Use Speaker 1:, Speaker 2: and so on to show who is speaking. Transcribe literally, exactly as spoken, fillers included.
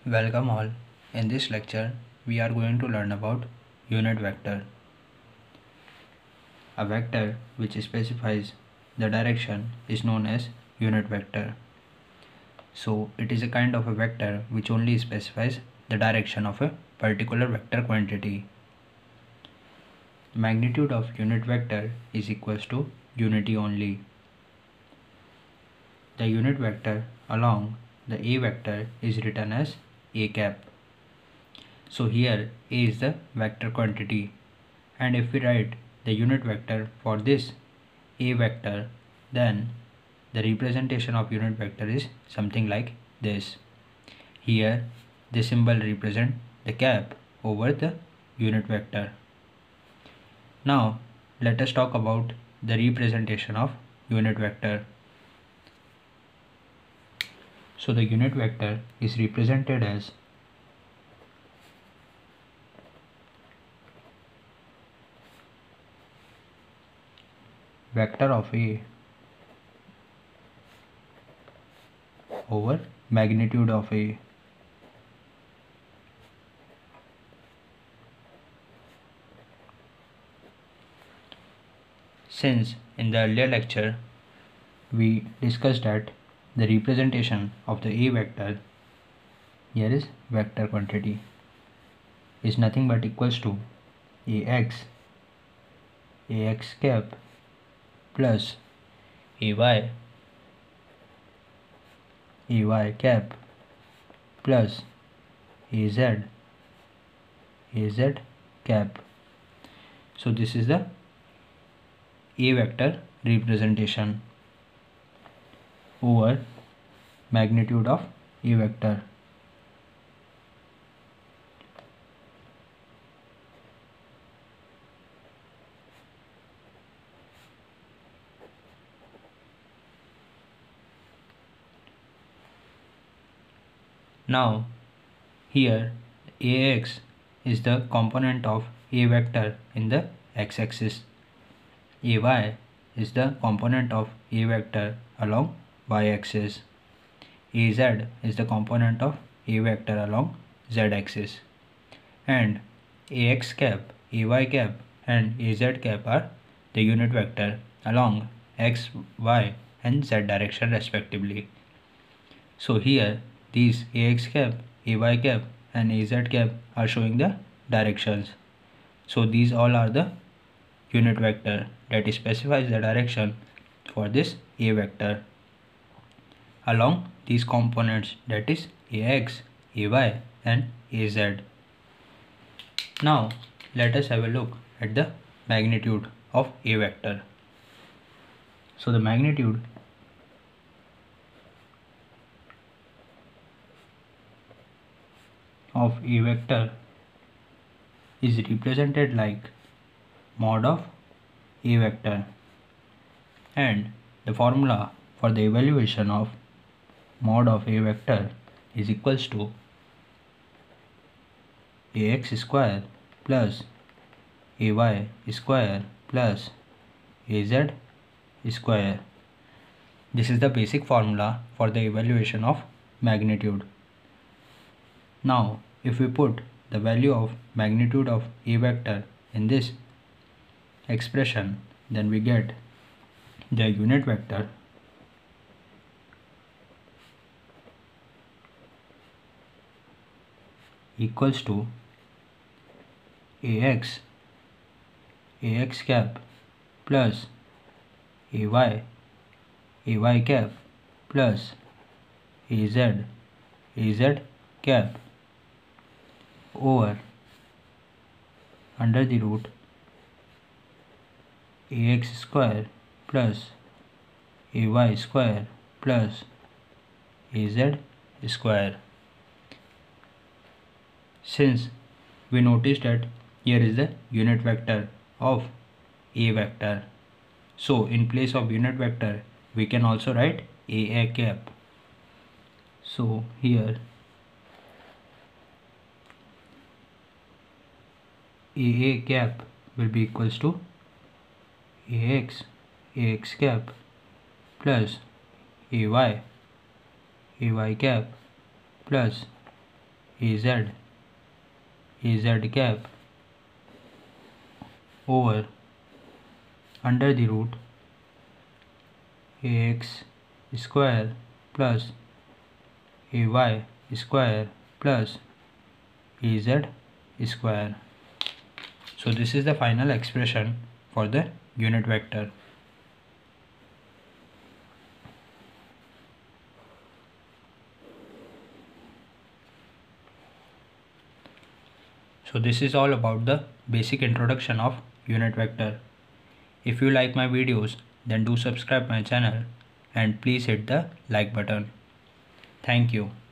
Speaker 1: Welcome all. In this lecture, we are going to learn about unit vector. A vector which specifies the direction is known as unit vector. So, it is a kind of a vector which only specifies the direction of a particular vector quantity. Magnitude of unit vector is equals to unity only. The unit vector along the A vector is written as A cap. So here A is the vector quantity, and if we write the unit vector for this A vector, then the representation of unit vector is something like this. Here the symbol represents the cap over the unit vector. Now let us talk about the representation of unit vector. So the unit vector is represented as vector of A over magnitude of A. Since in the earlier lecture we discussed that the representation of the A vector, here is vector quantity, is nothing but equals to Ax Ax cap plus Ay Ay cap plus Az Az cap. So this is the A vector representation over magnitude of A vector. Now here Ax is the component of A vector in the x-axis. Ay is the component of A vector along y-axis. Az is the component of A vector along z-axis. And Ax cap, Ay cap and Az cap are the unit vector along x, y and z direction respectively. So here these Ax cap, Ay cap and Az cap are showing the directions. So these all are the unit vector that specifies the direction for this A vector along these components, that is Ax, Ay and Az. Now let us have a look at the magnitude of A vector. So the magnitude of A vector is represented like mod of A vector, and the formula for the evaluation of mod of A vector is equals to Ax square plus Ay square plus Az square. This is the basic formula for the evaluation of magnitude. Now if we put the value of magnitude of A vector in this expression, then we get the unit vector equals to Ax Ax cap plus Ay Ay cap plus Az Az cap over under the root Ax square plus Ay square plus Az square. Since we noticed that here is the unit vector of A vector, so in place of unit vector we can also write Aa cap. So here Aa cap will be equals to Ax Ax cap plus Ay Ay cap plus Az Az cap over under the root ax square plus ay square plus az square. So this is the final expression for the unit vector. So this is all about the basic introduction of unit vector. If you like my videos, then do subscribe my channel and please hit the like button. Thank you.